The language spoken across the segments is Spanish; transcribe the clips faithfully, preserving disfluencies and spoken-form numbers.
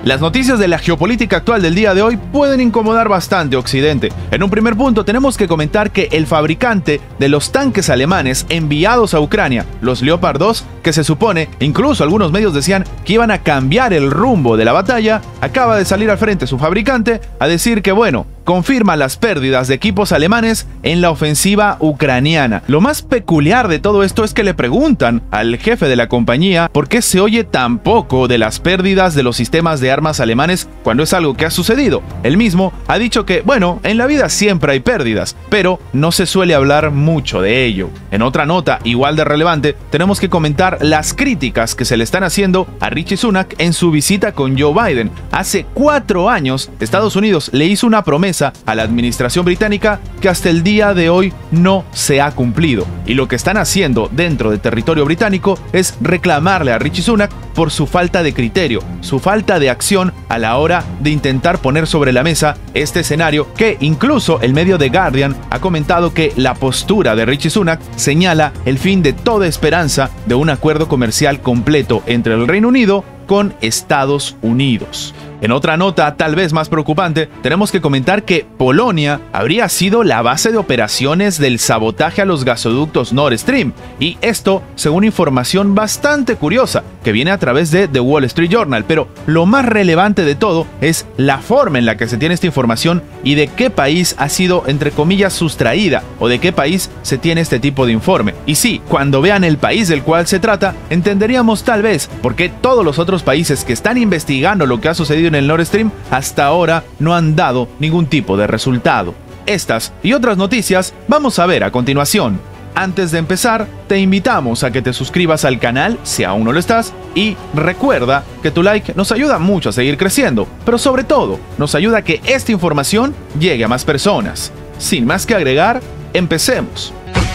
Las noticias de la geopolítica actual del día de hoy pueden incomodar bastante a Occidente. En un primer punto tenemos que comentar que el fabricante de los tanques alemanes enviados a Ucrania, los Leopard dos, que se supone, incluso algunos medios decían que iban a cambiar el rumbo de la batalla, acaba de salir al frente su fabricante a decir que bueno, confirma las pérdidas de equipos alemanes en la ofensiva ucraniana. Lo más peculiar de todo esto es que le preguntan al jefe de la compañía por qué se oye tan poco de las pérdidas de los sistemas de armas alemanes cuando es algo que ha sucedido. Él mismo ha dicho que, bueno, en la vida siempre hay pérdidas, pero no se suele hablar mucho de ello. En otra nota, igual de relevante, tenemos que comentar las críticas que se le están haciendo a Rishi Sunak en su visita con Joe Biden. Hace cuatro años, Estados Unidos le hizo una promesa a la administración británica que hasta el día de hoy no se ha cumplido. Y lo que están haciendo dentro del territorio británico es reclamarle a Rishi Sunak por su falta de criterio, su falta de acción a la hora de intentar poner sobre la mesa este escenario que incluso el medio The Guardian ha comentado que la postura de Rishi Sunak señala el fin de toda esperanza de un acuerdo comercial completo entre el Reino Unido con Estados Unidos. En otra nota, tal vez más preocupante, tenemos que comentar que Polonia habría sido la base de operaciones del sabotaje a los gasoductos Nord Stream, y esto según información bastante curiosa que viene a través de The Wall Street Journal, pero lo más relevante de todo es la forma en la que se tiene esta información y de qué país ha sido, entre comillas, sustraída, o de qué país se tiene este tipo de informe. Y sí, cuando vean el país del cual se trata, entenderíamos tal vez por qué todos los otros países que están investigando lo que ha sucedido en el Nord Stream hasta ahora no han dado ningún tipo de resultado. Estas y otras noticias vamos a ver a continuación. Antes de empezar, te invitamos a que te suscribas al canal si aún no lo estás y recuerda que tu like nos ayuda mucho a seguir creciendo, pero sobre todo nos ayuda a que esta información llegue a más personas. Sin más que agregar, empecemos.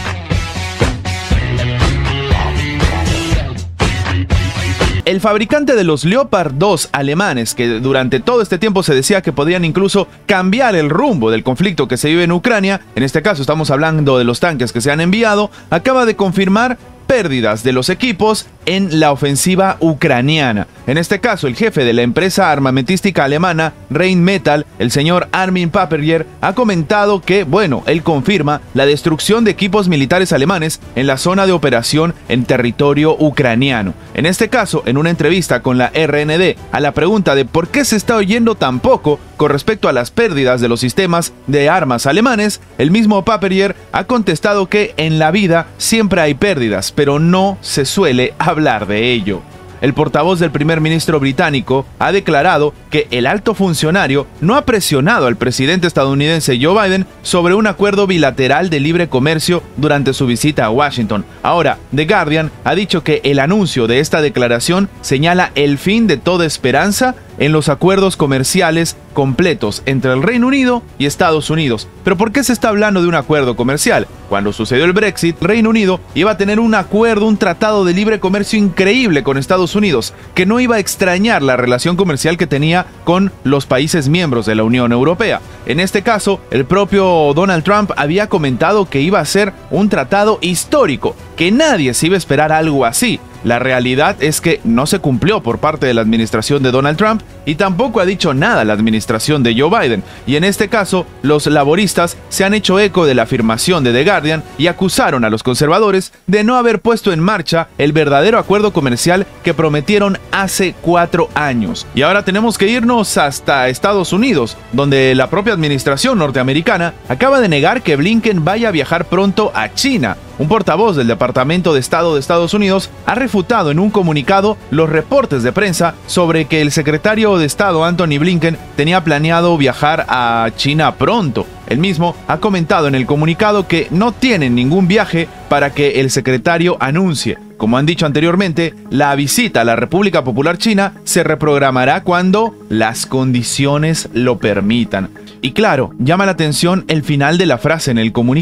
El fabricante de los Leopard dos alemanes, que durante todo este tiempo se decía que podrían incluso cambiar el rumbo del conflicto que se vive en Ucrania, en este caso estamos hablando de los tanques que se han enviado, acaba de confirmar pérdidas de los equipos en la ofensiva ucraniana. En este caso, el jefe de la empresa armamentística alemana Rheinmetall, el señor Armin Paperger, ha comentado que, bueno, él confirma la destrucción de equipos militares alemanes en la zona de operación en territorio ucraniano. En este caso, en una entrevista con la R N D, a la pregunta de por qué se está oyendo tan poco con respecto a las pérdidas de los sistemas de armas alemanes, el mismo Paperger ha contestado que en la vida siempre hay pérdidas, pero no se suele hablar de ello. El portavoz del primer ministro británico ha declarado que el alto funcionario no ha presionado al presidente estadounidense Joe Biden sobre un acuerdo bilateral de libre comercio durante su visita a Washington. Ahora, The Guardian ha dicho que el anuncio de esta declaración señala el fin de toda esperanza en los acuerdos comerciales completos entre el Reino Unido y Estados Unidos. ¿Pero por qué se está hablando de un acuerdo comercial? Cuando sucedió el Brexit, Reino Unido iba a tener un acuerdo, un tratado de libre comercio increíble con Estados Unidos, que no iba a extrañar la relación comercial que tenía con los países miembros de la Unión Europea. En este caso, el propio Donald Trump había comentado que iba a ser un tratado histórico, que nadie se iba a esperar algo así. La realidad es que no se cumplió por parte de la administración de Donald Trump y tampoco ha dicho nada la administración de Joe Biden. Y en este caso, los laboristas se han hecho eco de la afirmación de The Guardian y acusaron a los conservadores de no haber puesto en marcha el verdadero acuerdo comercial que prometieron hace cuatro años. Y ahora tenemos que irnos hasta Estados Unidos, donde la propia administración norteamericana acaba de negar que Blinken vaya a viajar pronto a China. Un portavoz del Departamento de Estado de Estados Unidos ha refutado en un comunicado los reportes de prensa sobre que el secretario de Estado Antony Blinken tenía planeado viajar a China pronto. El mismo ha comentado en el comunicado que no tienen ningún viaje para que el secretario anuncie. Como han dicho anteriormente, la visita a la República Popular China se reprogramará cuando las condiciones lo permitan. Y claro, llama la atención el final de la frase en el comunicado.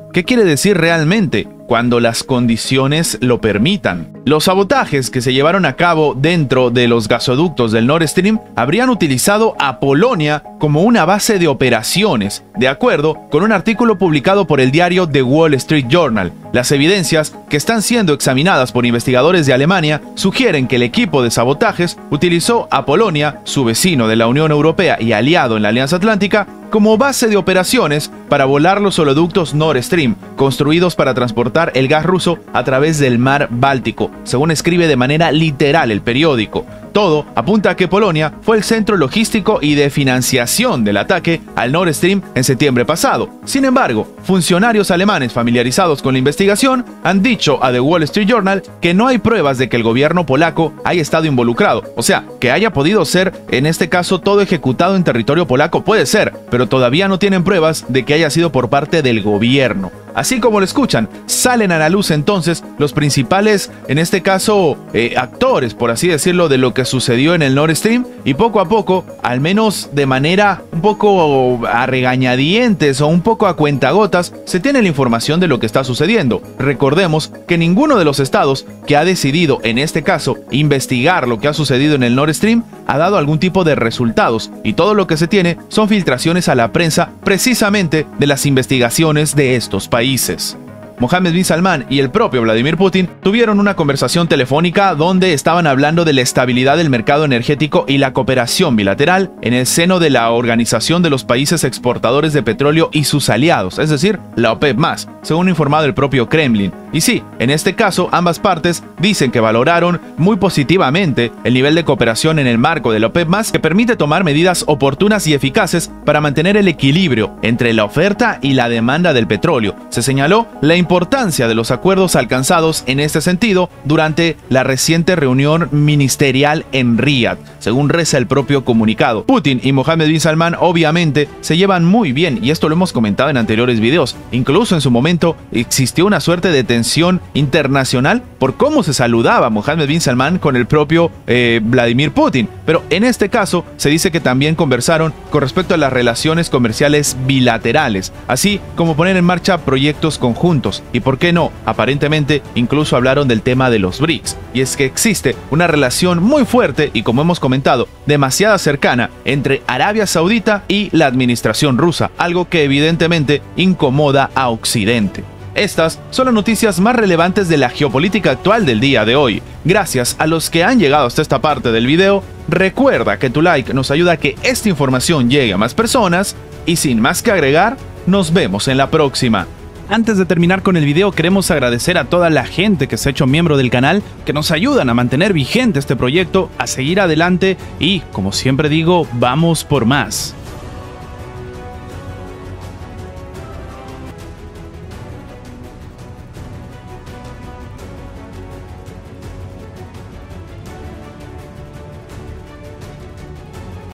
¿Qué quiere decir realmente? Cuando las condiciones lo permitan. Los sabotajes que se llevaron a cabo dentro de los gasoductos del Nord Stream habrían utilizado a Polonia como una base de operaciones, de acuerdo con un artículo publicado por el diario The Wall Street Journal. Las evidencias que están siendo examinadas por investigadores de Alemania sugieren que el equipo de sabotajes utilizó a Polonia, su vecino de la Unión Europea y aliado en la Alianza Atlántica, como base de operaciones para volar los oleoductos Nord Stream, construidos para transportar el gas ruso a través del mar Báltico, según escribe de manera literal el periódico. Todo apunta a que Polonia fue el centro logístico y de financiación del ataque al Nord Stream en septiembre pasado. Sin embargo, funcionarios alemanes familiarizados con la investigación han dicho a The Wall Street Journal que no hay pruebas de que el gobierno polaco haya estado involucrado. O sea, que haya podido ser, en este caso, todo ejecutado en territorio polaco puede ser, pero todavía no tienen pruebas de que haya sido por parte del gobierno. Así como lo escuchan, salen a la luz entonces los principales, en este caso, eh, actores, por así decirlo, de lo que sucedió en el Nord Stream, y poco a poco, al menos de manera un poco a regañadientes o un poco a cuentagotas, se tiene la información de lo que está sucediendo. Recordemos que ninguno de los estados que ha decidido, en este caso, investigar lo que ha sucedido en el Nord Stream, ha dado algún tipo de resultados, y todo lo que se tiene son filtraciones a la prensa precisamente de las investigaciones de estos países. Mohammed bin Salman y el propio Vladimir Putin tuvieron una conversación telefónica donde estaban hablando de la estabilidad del mercado energético y la cooperación bilateral en el seno de la Organización de los Países Exportadores de Petróleo y sus aliados, es decir, la OPEP más, según ha informado el propio Kremlin. Y sí, en este caso, ambas partes dicen que valoraron muy positivamente el nivel de cooperación en el marco de la OPEP más, que permite tomar medidas oportunas y eficaces para mantener el equilibrio entre la oferta y la demanda del petróleo. Se señaló la importancia de los acuerdos alcanzados en este sentido durante la reciente reunión ministerial en Riad, según reza el propio comunicado. Putin y Mohammed bin Salman obviamente se llevan muy bien, y esto lo hemos comentado en anteriores videos. Incluso en su momento existió una suerte de tensión internacional por cómo se saludaba Mohammed bin Salman con el propio eh, Vladimir Putin. Pero en este caso se dice que también conversaron con respecto a las relaciones comerciales bilaterales, así como poner en marcha proyectos conjuntos. Y por qué no, aparentemente incluso hablaron del tema de los BRICS. Y es que existe una relación muy fuerte y, como hemos comentado, demasiado cercana entre Arabia Saudita y la administración rusa, algo que evidentemente incomoda a Occidente. Estas son las noticias más relevantes de la geopolítica actual del día de hoy. Gracias a los que han llegado hasta esta parte del video. Recuerda que tu like nos ayuda a que esta información llegue a más personas. Y sin más que agregar, nos vemos en la próxima. Antes de terminar con el video, queremos agradecer a toda la gente que se ha hecho miembro del canal, que nos ayudan a mantener vigente este proyecto, a seguir adelante y, como siempre digo, vamos por más.